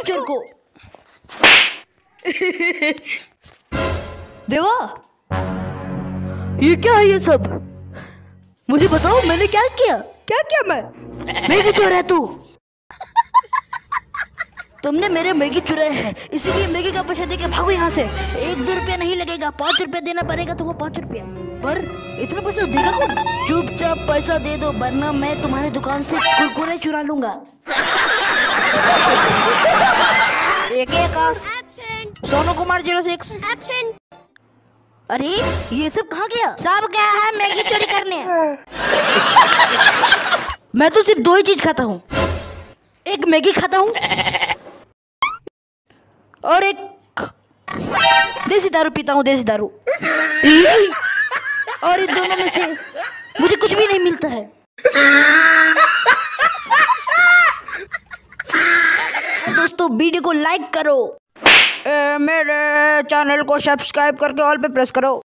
चोर को। देवा, ये क्या है ये सब? मुझे बताओ मैंने क्या किया? क्या किया मैं? मैगी चोर है तू। तुमने मेरे मैगी चुराए हैं, इसीलिए मैगी का पैसा देके भागो यहाँ से। 1-2 रुपया नहीं लगेगा, 5 रुपया देना पड़ेगा तुमको। 5 रुपया पर इतना पैसा देगा कौन? चुपचाप पैसा दे दो वरना मैं तुम्हारे दुकान से कुरकुरे चुरा लूंगा। एक सोनू कुमार 06 एब्सेंट। अरे ये सब कहाँ गया? सब गया है मैगी चोरी करने। मैं तो सिर्फ 2 ही चीज खाता हूँ, एक मैगी खाता हूँ और एक देसी दारू पीता हूँ, देसी दारू। और इन दोनों में से मुझे कुछ भी नहीं मिलता है। दोस्तों वीडियो को लाइक करो, मेरे चैनल को सब्सक्राइब करके ऑल पे प्रेस करो।